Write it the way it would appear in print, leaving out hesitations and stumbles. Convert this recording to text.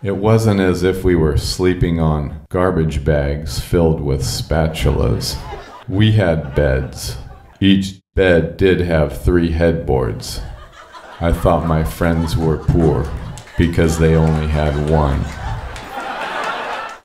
It wasn't as if we were sleeping on garbage bags filled with spatulas. We had beds. Each bed did have 3 headboards. I thought my friends were poor because they only had one.